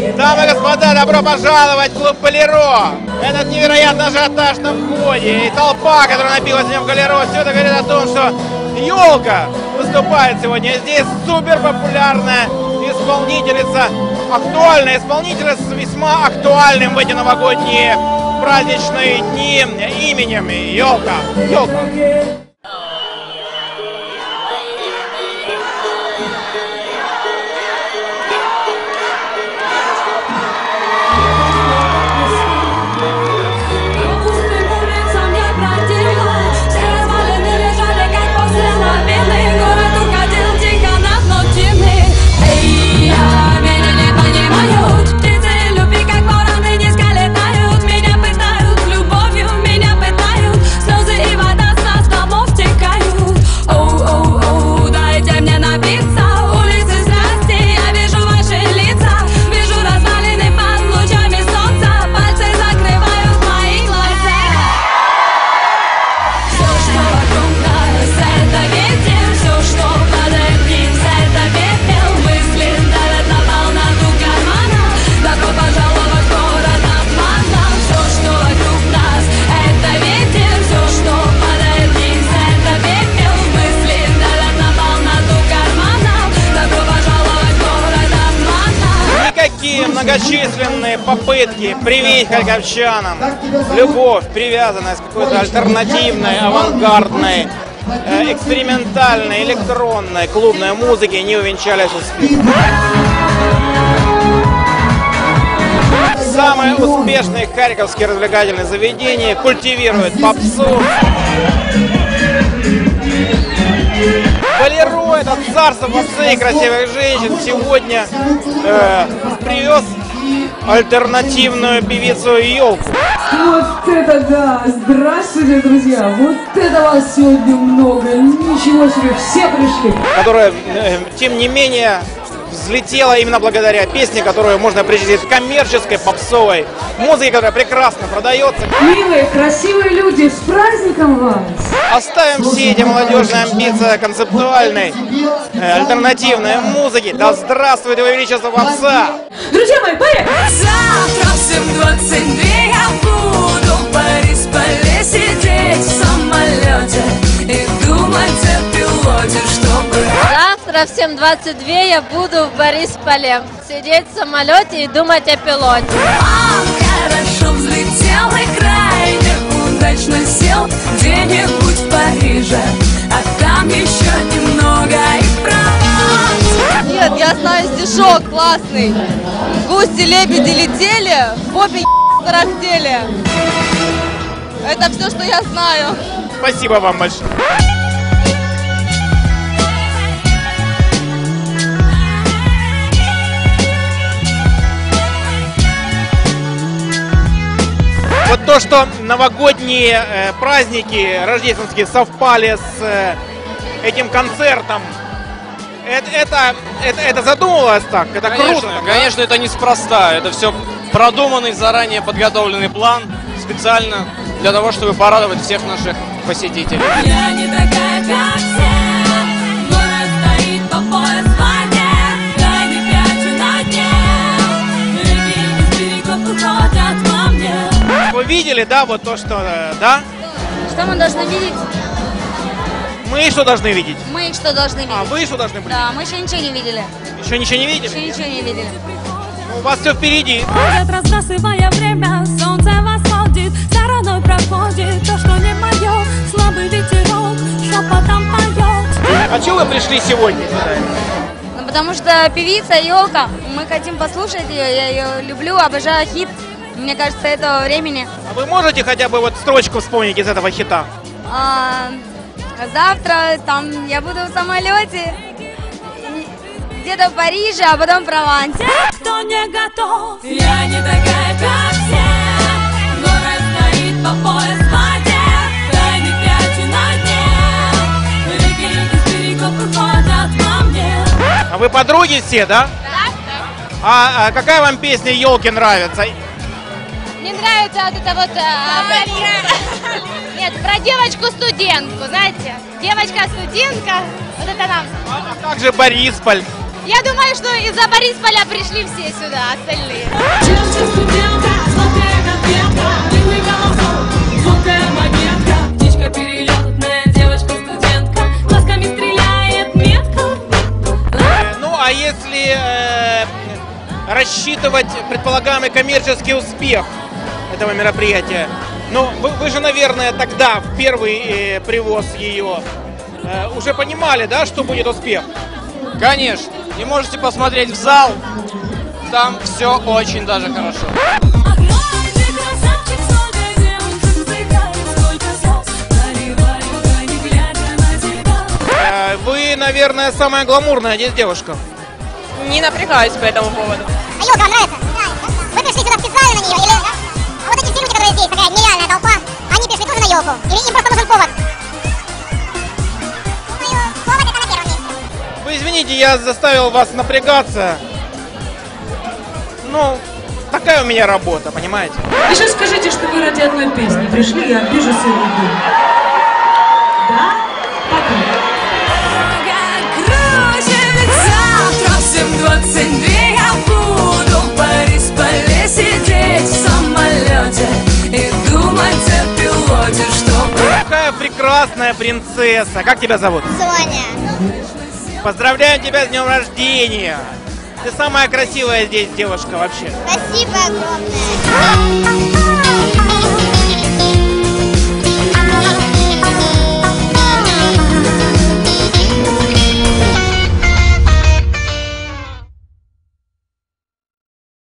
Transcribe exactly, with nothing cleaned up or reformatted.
Дамы и господа, добро пожаловать в клуб Болеро! Этот невероятно ажиотаж на входе и толпа, которая напилась в нем Болеро, все это говорит о том, что елка выступает сегодня. Здесь супер популярная исполнительница, актуальная исполнительница с весьма актуальным в эти новогодние праздничные дни именем Елка. Елка. Многочисленные попытки привить харьковчанам любовь, привязанность к какой-то альтернативной, авангардной, э, экспериментальной, электронной, клубной музыке не увенчались успехом. Самые успешные харьковские развлекательные заведения культивируют попсу. Болеро, это царство попсы и красивых женщин, сегодня э, привез альтернативную певицу Елку. Вот это да! Здравствуйте, друзья! Вот это вас сегодня много! Ничего себе, все пришли! Которая, э, тем не менее, взлетела именно благодаря песне, которую можно причислить к коммерческой попсовой музыке, которая прекрасно продается. Милые, красивые люди, с праздником вас! Оставим все эти молодежные амбиции концептуальной, э, альтернативной музыки. Да здравствует его величество попса! Друзья мои, поехали! Завтра в семь двадцать две я буду в Борисполе сидеть в самолете и думать о пилоте, чтобы... Завтра в семь двадцать две я буду в Борисполе сидеть в самолете и думать о пилоте. А, хорошо взлетел и крайне удачно сел где-нибудь в Париже, а там еще немного и Прованс. Нет, я знаю стишок классный. Гуси-лебеди летели, в попе тарахтели. Это все, что я знаю. Спасибо вам большое. Вот то, что новогодние э, праздники рождественские совпали с э, этим концертом, это, это, это, это задумывалось так? Это конечно, круто. Конечно, да? это неспроста. Это все продуманный, заранее подготовленный план, специально для того, чтобы порадовать всех наших посетителей. Я не такая, как все, город стоит по пояс в воде, я не прячу на дне, реки из берегов уходят во мне. Вы видели, да, вот то, что, да? Что мы должны видеть? Мы что должны видеть? Мы что должны видеть? А вы что должны быть? Да, мы еще ничего не видели. Еще ничего не видели? Еще ничего не видели. У вас все впереди. Ходят, разбрасывая время, солнце восходит, стороной проходит то, что не мое, слабый ветерок шепотом поет. А чего вы пришли сегодня сюда? Ну, потому что певица Елка, мы хотим послушать ее, я ее люблю, обожаю хит, мне кажется, этого времени. А вы можете хотя бы вот строчку вспомнить из этого хита? А, завтра там я буду в самолете, где-то в Париже, а потом в Провансе. Кто не готов, я не такая, как все, город стоит по пояс в воде, я не прячу на дне, реки из берегов уходят во мне. А вы подруги все, да? Да? А, а какая вам песня елки нравится? Мне нравится вот это вот... А, нет, про девочку-студентку, знаете? Девочка-студентка, вот это нам. А как же Борисполь? Я думаю, что из-за Борисполя пришли все сюда, остальные. Птичка перелетная, девочка-студентка, глазками стреляет метко. Ну, а если э, рассчитывать предполагаемый коммерческий успех этого мероприятия, ну, вы, вы же, наверное, тогда, в первый э, привоз ее, э, уже понимали, да, что будет успех? Конечно. И можете посмотреть в зал. Там все очень даже хорошо. Огромный красавчик, столько девушек вздыхает, сколько слез наливают, а не глядя на тебя. Э, вы, наверное, самая гламурная здесь девушка. Не напрягаюсь по этому поводу. А елка вам нравится? Вы пришли сюда специально на нее? Или а вот эти все люди, которые здесь, такая нереальная толпа, они пришли тоже на елку? Или им просто нужен повод? Думаю, повод это на первом месте. Вы извините, я заставил вас напрягаться. Ну, такая у меня работа, понимаете? Вы сейчас скажите, что вы ради одной песни пришли, я обижу свою любовь. Да? Круче, ведь завтра в семь двадцать две я буду в Борисполе сидеть в самолете и думать о пилоте, чтобы... Какая прекрасная принцесса. Как тебя зовут? Соня. Поздравляем тебя с днем рождения. Ты самая красивая здесь девушка вообще. Спасибо огромное.